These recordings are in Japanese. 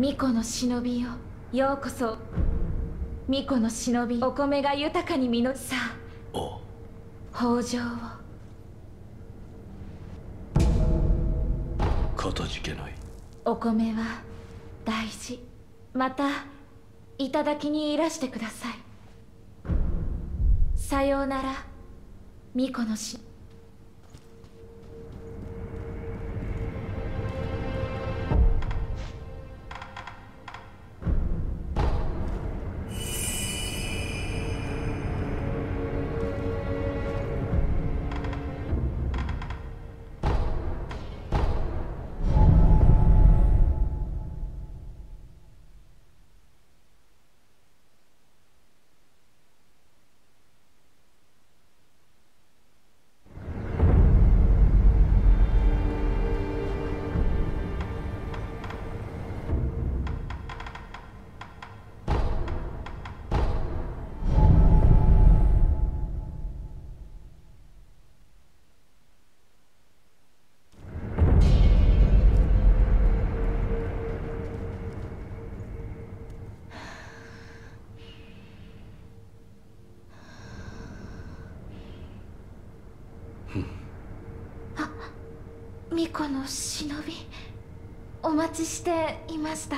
巫女の忍びよ、ようこそ。巫女の忍び、お米が豊かに実る。さあ、 おう。 豊穣を。 かたじけない。 お米は大事。また頂にいらしてください。さようなら、巫女のし。巫女の忍び、お待ちしていました。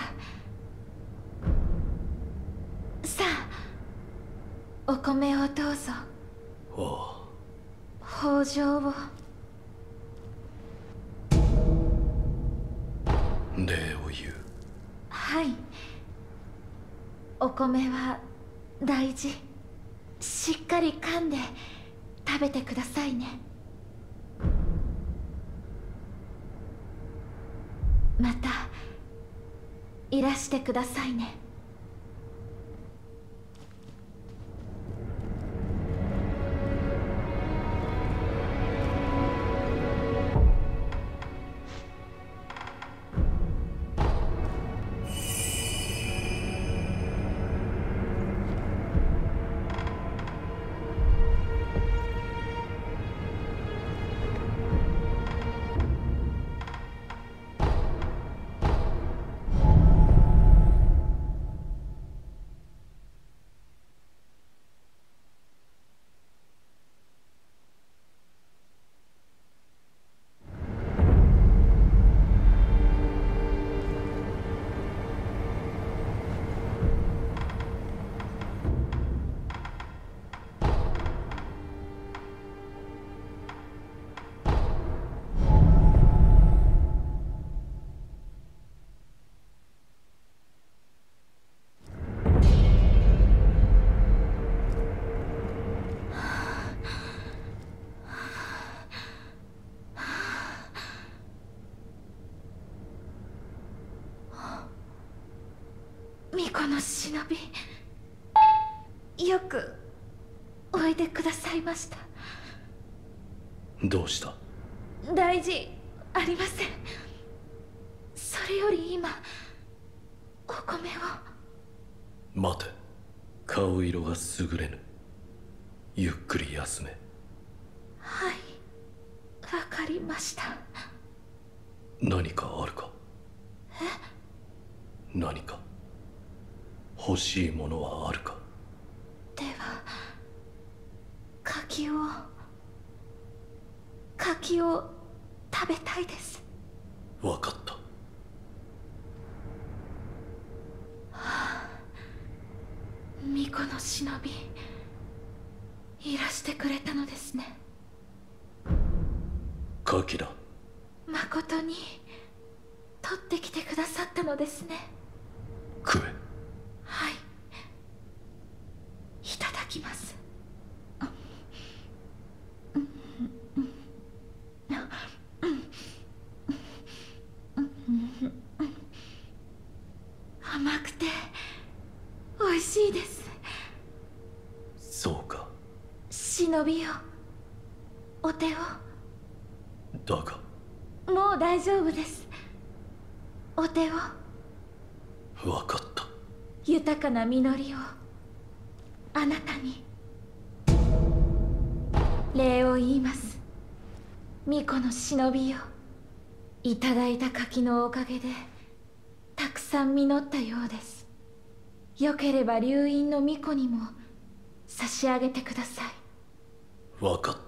さあ、お米をどうぞ。 おう。豊穣を。 礼を言う。 はい。お米は大事。しっかり噛んで食べてくださいね。またいらしてくださいね。巫女の忍び、よくおいでくださいました。 どうした？ 大事ありません。それより今お米を。 待て。顔色が優れぬ。ゆっくり休め。 はい、わかりました。 何かあるか？何か欲しいものはあるか？ では柿を食べたいです。 わかった。 巫女の忍び、いらしてくれたのですね。 柿だ。 まことに取ってきてくださったのですね。 食え。 はい、いただきます。甘くて美味しいです。 そうか。 忍びよ、お手を。 だがもう大丈夫です。お手を。 わかった。 豊かな実りをあなたに。礼を言います。巫女の忍びよ、いただいた柿のおかげでたくさん実ったようです。よければ龍院の巫女にも差し上げてください。 わかった。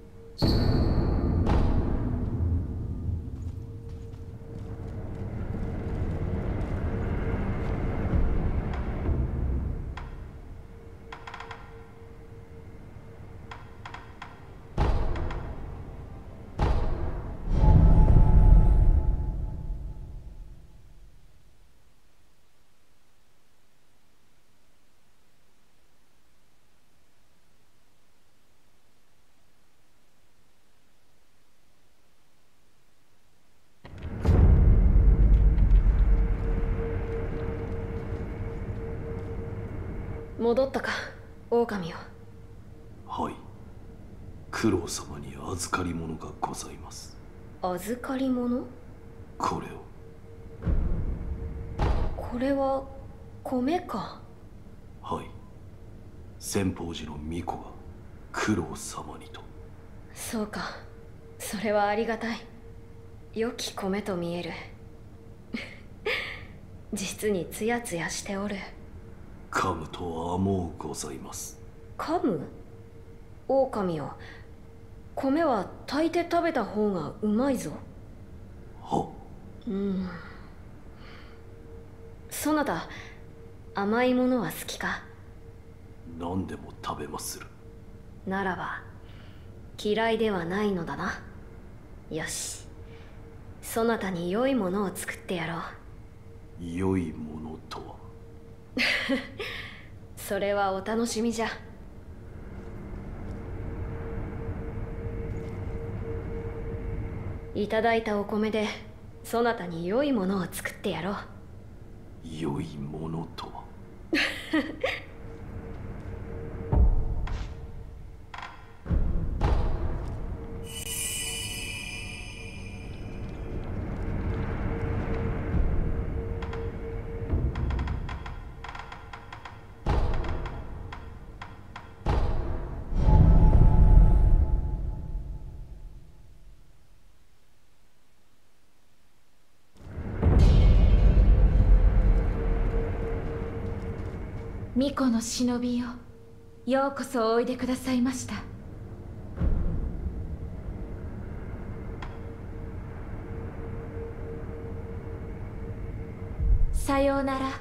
戻ったか、狼よ。 はい。九郎様に預かり物がございます。 預かり物？ これを。 これは米か。 はい。先方寺の巫女が九郎様にと。 そうか、それはありがたい。良き米と見える。実にツヤツヤしておる。 噛むとはもうございます。 噛む？狼よ、米は炊いて食べた方がうまいぞ。 は？ そなた、甘いものは好きか？ 何でも食べまする。 ならば嫌いではないのだな。よし、そなたに良いものを作ってやろう。 良いものとは？ それはお楽しみじゃ。いただいたお米でそなたに良いものを作ってやろう。 良いものとは？ 巫女の忍びよ、ようこそおいでくださいました。さようなら。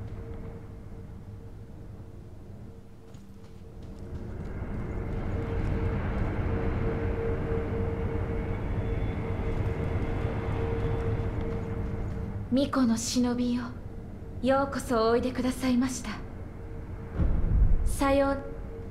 巫女の忍びよ、ようこそおいでくださいました。さよう。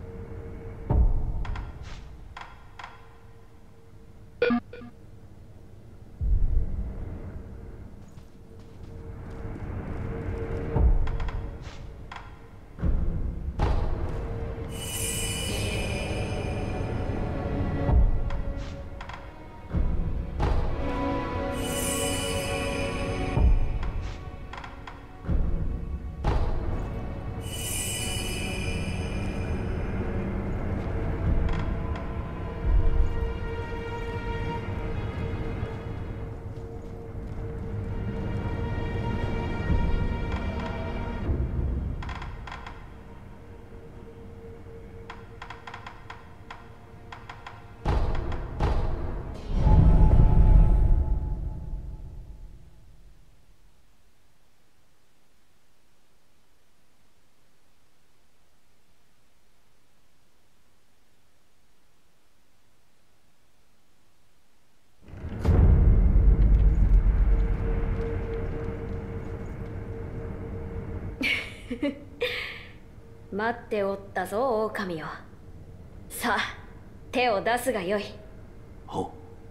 待っておったぞ、狼よ。さあ、手を出すがよい。 は？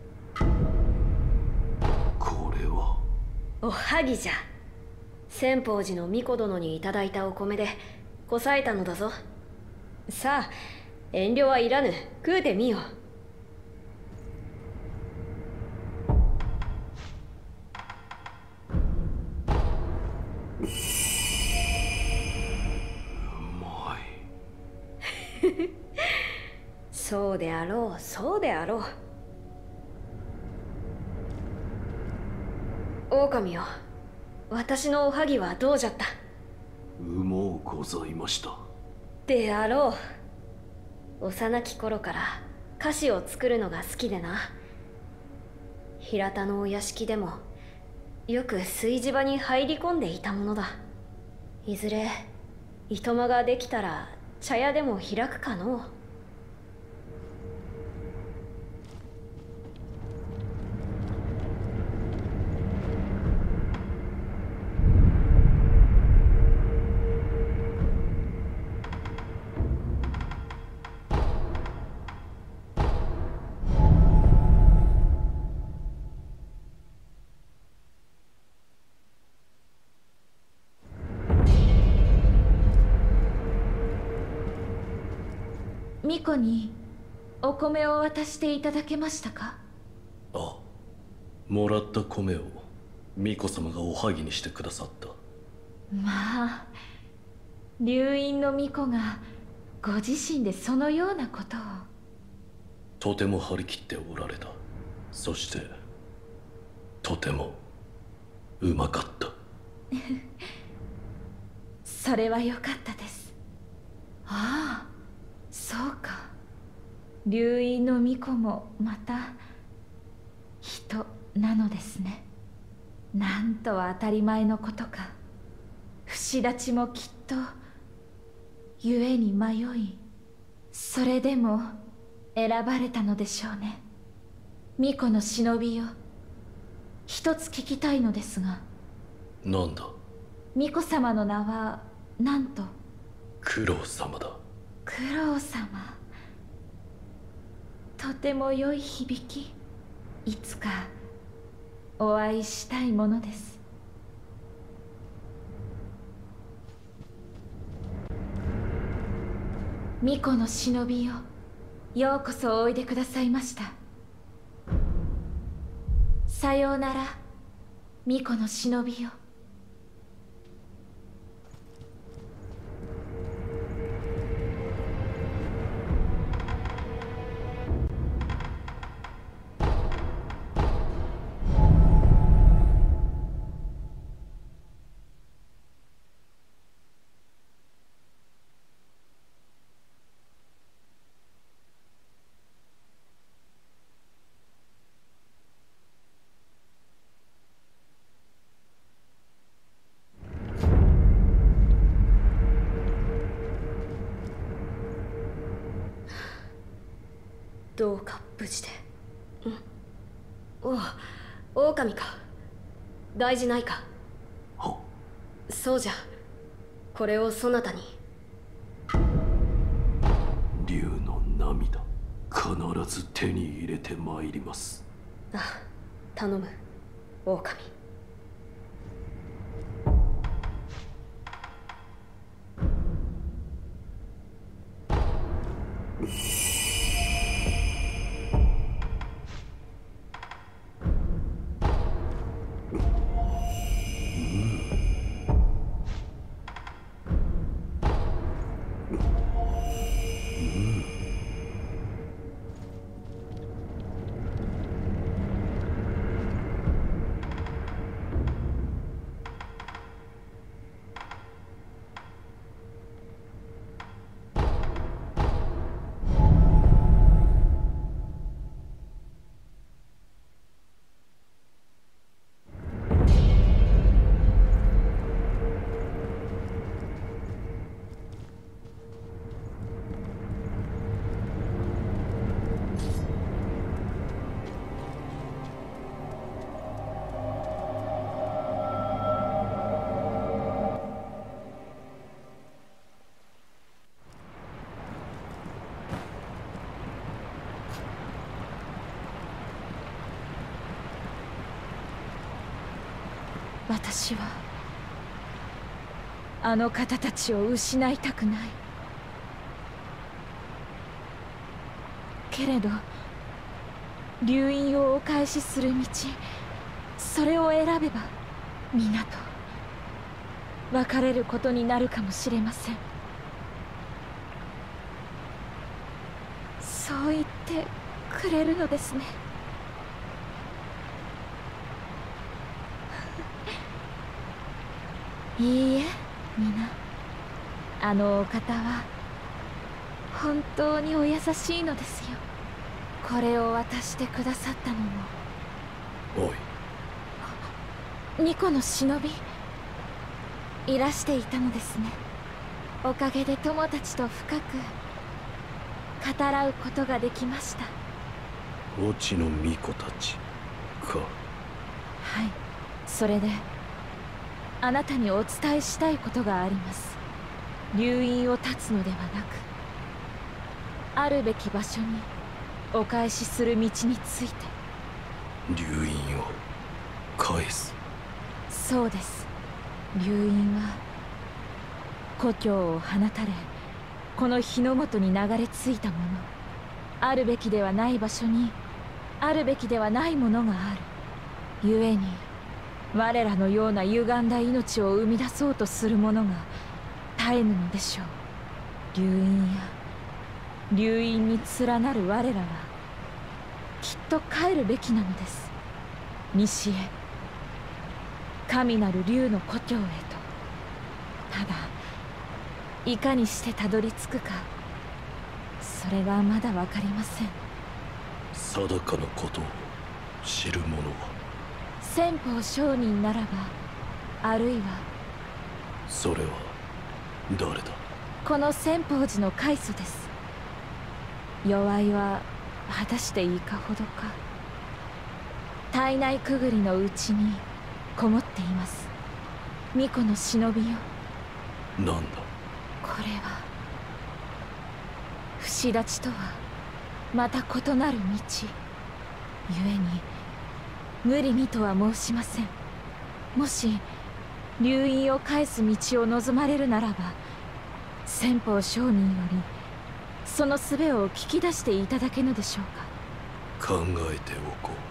これは？ おはぎじゃ。先方寺の巫女殿にいただいたお米でこさえたのだぞ。さあ、遠慮はいらぬ。食うてみよ。そうであろう、そうであろう。狼よ、 私のおはぎはどうじゃった？ うもうございました。 であろう。幼き頃から菓子を作るのが好きでな。平田のお屋敷でもよく炊事場に入り込んでいたものだ。いずれいとまができたら茶屋でも開くかのう。 巫女にお米を渡していただけましたか？ ああ、もらった米を巫女様がおはぎにしてくださった。 まあ、流院の巫女がご自身でそのようなことを。 とても張り切っておられた。そしてとてもうまかったそれは良かったです。ああ、そうか。流院の巫女もまた人なのですね。なんとは当たり前のことか。節立ちもきっと故に迷い、それでも選ばれたのでしょうね。巫女の忍びよ、一つ聞きたいのですが。 なんだ？ 巫女様の名はなんと？ 九郎様だ。 九郎様、とても良い響き。いつかお会いしたいものです。巫女の忍びよ、ようこそおいでくださいました。さようなら、巫女の忍びよ。 どうか無事で。おう、狼か。大事ないか。 はっ。 そうじゃ。これをそなたに。 竜の涙、必ず手に入れてまいります。 あ、頼む、狼。 私はあの方たちを失いたくない。けれど流院をお返しする道、それを選べば皆と別れることになるかもしれません。そう言ってくれるのですね。 いいえ、皆。あのお方は本当にお優しいのですよ。これを渡してくださったのも。 おい、 巫女の忍びいらしていたのですね。おかげで友達と深く語らうことができました。 墓地の巫女たちか。 はい、それであなたにお伝えしたいことがあります。留飲を断つのではなく、あるべき場所にお返しする道について。 留飲を返す。 そうです。留飲は故郷を放たれ、この日の本に流れ着いたもの。あるべきではない場所にあるべきではないものがある。故に我らのような歪んだ命を生み出そうとする者が絶えぬのでしょう。流飲や流飲に連なる我らはきっと帰るべきなのです。西へ、神なる竜の故郷へと。ただいかにしてたどり着くか、それがまだ分かりません。 定かなことを知る者は。 先方商人ならば、あるいはそれは誰だ。 この千宝寺の開祖です。弱いは果たしていかほどか。体内くぐりのうちにこもっています。巫女の忍びよ。 なんだこれは不死立ちとはまた異なる道。故に無理にとは申しません。もし流飲を返す道を望まれるならば、先方商人よりその術を聞き出していただけぬでしょうか。 考えておこう。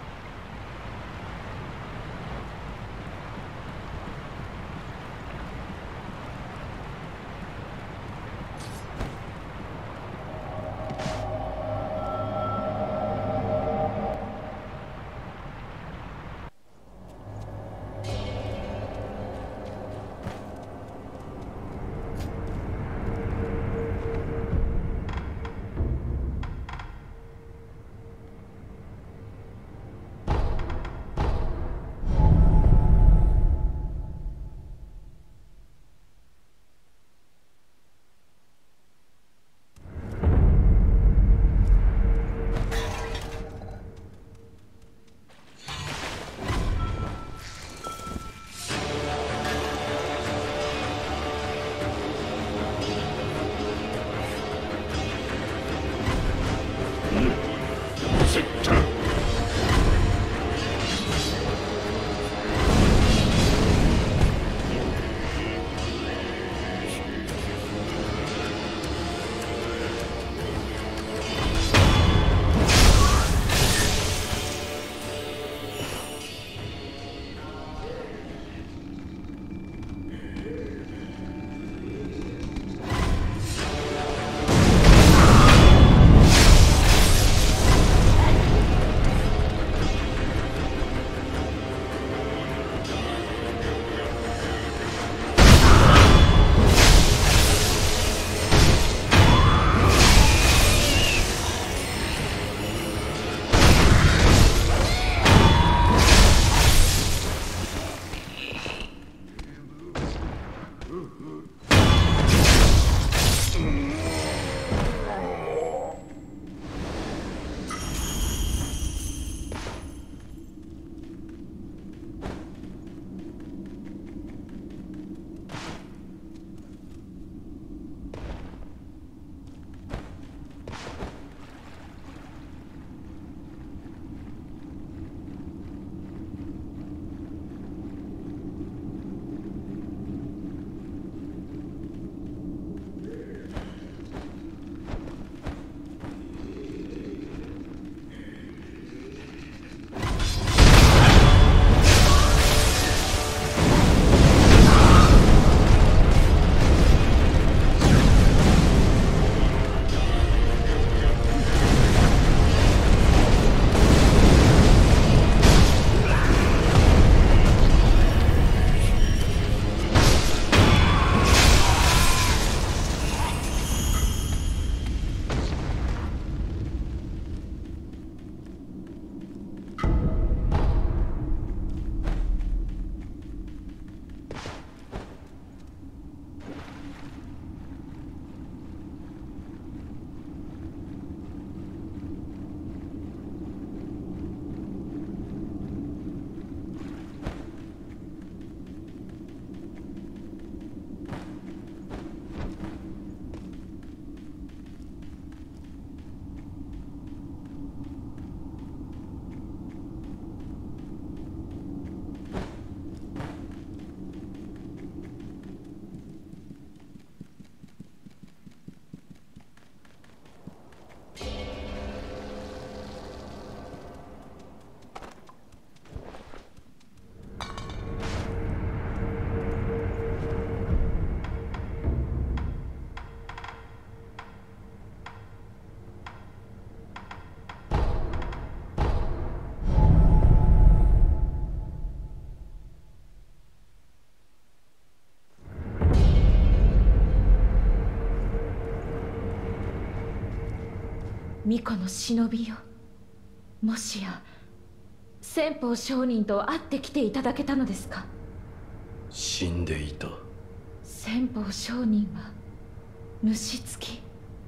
巫女の忍びよ、もしや先方上人と会ってきていただけたのですか？ 死んでいた。 先方上人は虫つき。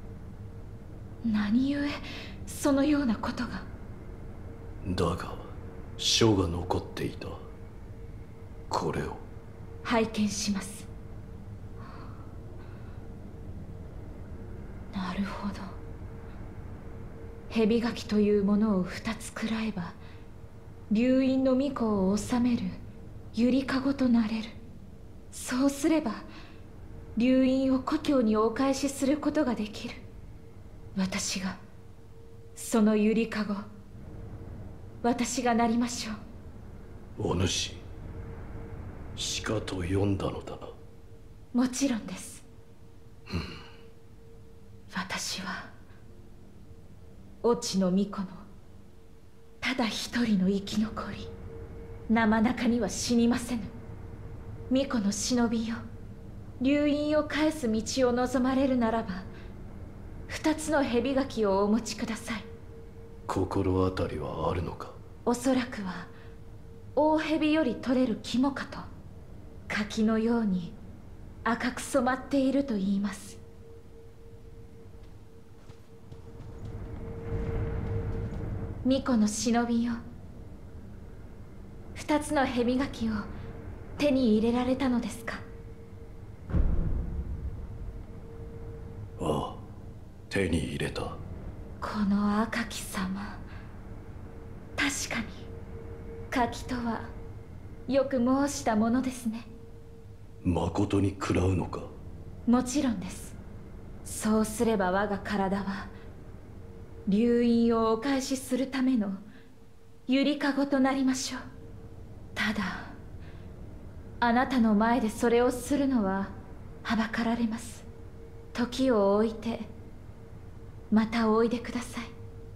何故そのようなことが。 だが書が残っていた。これを拝見します。なるほど。蛇垣というものを2つ食らえば流院の巫女を治めるゆりかごとなれる。そうすれば流院を故郷にお返しすることができる。私がそのゆりかご、私がなりましょう。 お主鹿と呼んだのだな。 もちろんです。私は越智の巫女のただ一人の生き残り。生中には死にませぬ。巫女の忍びよ、流院を返す道を望まれるならば2つの蛇垣をお持ちください。 心当たりはあるのか？ おそらくは大蛇より取れる肝かと。柿のように赤く染まっていると言います。巫女の忍びよ、2つの蛇垣を手に入れられたのですか？ ああ、手に入れた。 この赤き様、確かに柿とはよく申したものですね。 まことに食らうのか？ もちろんです。そうすれば我が体は流院をお返しするためのゆりかごとなりましょう。ただあなたの前でそれをするのははばかられます。時を置いてまたおいでください。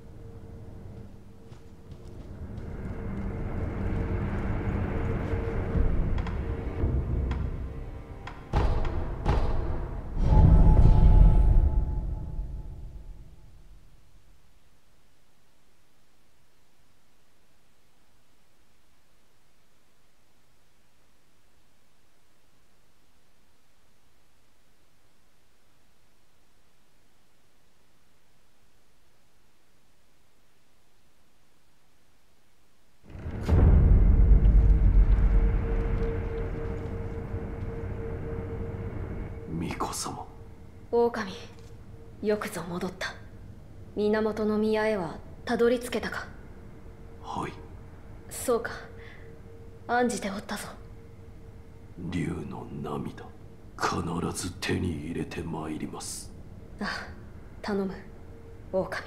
巫女様。 狼、よくぞ戻った。源宮へはたどり着けたか？ はい。 そうか、案じておったぞ。 竜の涙、必ず手に入れてまいります。 ああ、頼む、狼。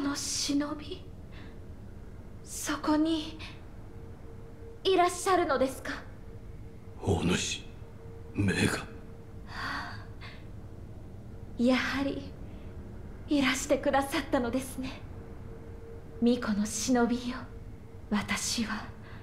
の忍び、そこにいらっしゃるのですか？ お主、目が。 やはりいらしてくださったのですね。巫女の忍びよ、私は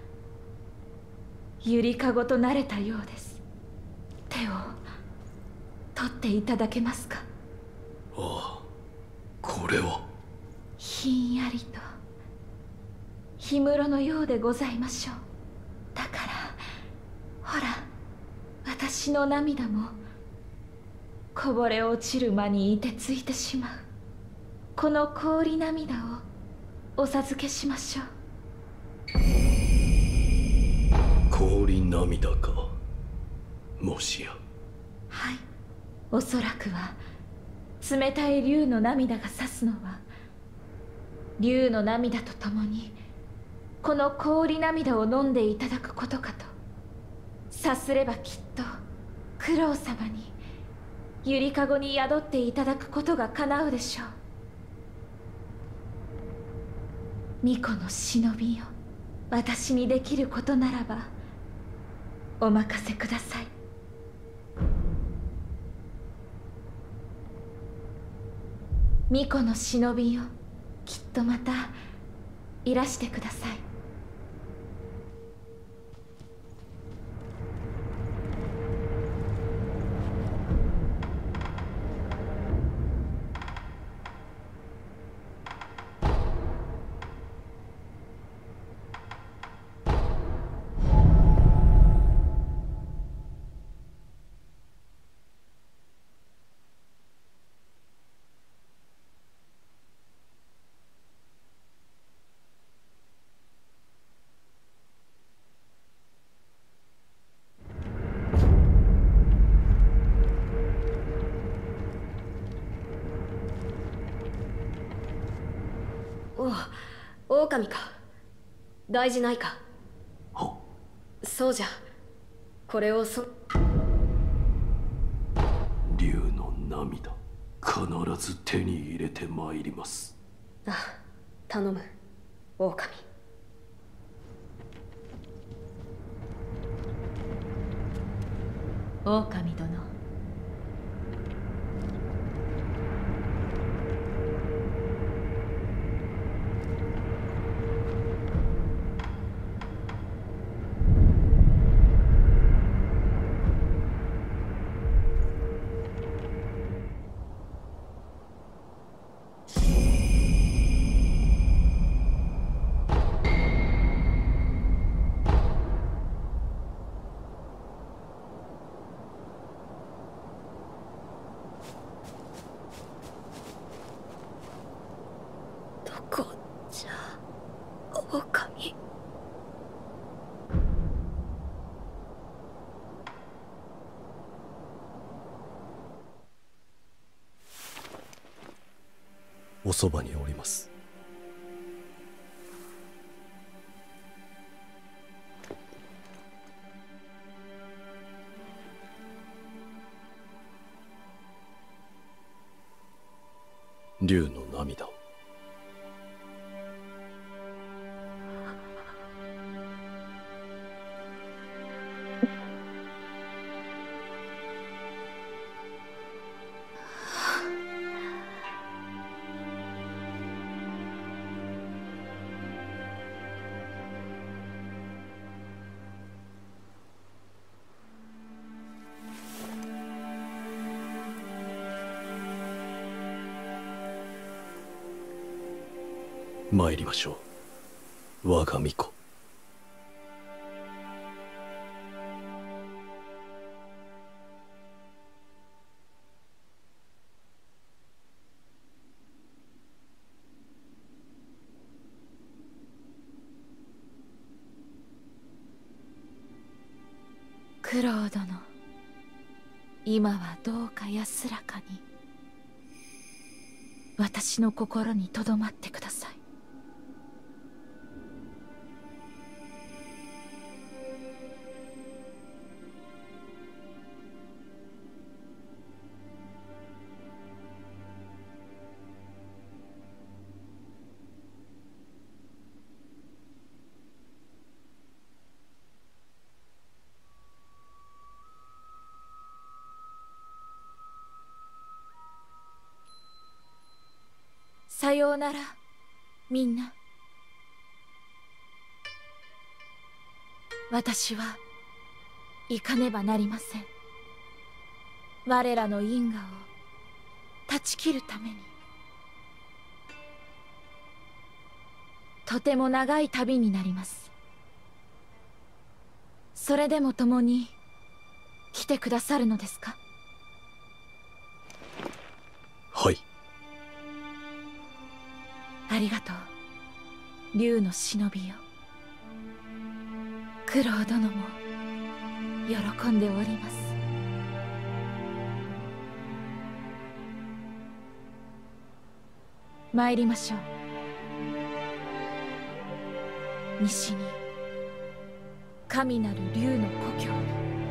ゆりかごとなれたようです。手を取っていただけますか？ ああ、これは。 ひんやりと氷室のようでございましょう。だからほら、私の涙もこぼれ落ちる間に凍てついてしまう。この氷涙をお授けしましょう。 氷涙か、もしや。 はい、おそらくは冷たい竜の涙が指すのは、竜の涙とともにこの氷涙を飲んでいただくことかと。さすればきっと九郎様にゆりかごに宿っていただくことが叶うでしょう。巫女の忍びよ、私にできることならばお任せください。巫女の忍びよ、きっとまたいらしてください。 お、狼か。大事ないか。 はそうじゃ。これを竜の涙、必ず手に入れてまいります。 あ、頼む、狼。 狼殿、 どこじゃ、狼。 おそばにおります。竜の涙を。参りましょう、我が巫女。 九郎殿、今はどうか安らかに私の心にとどまってください。 さようなら、みんな。私は行かねばなりません。我らの因果を断ち切るために。とても長い旅になります。それでも共に来てくださるのですか？ はい。 ありがとう、竜の忍びよ。九郎殿も喜んでおります。参りましょう。西に神なる竜の故郷に。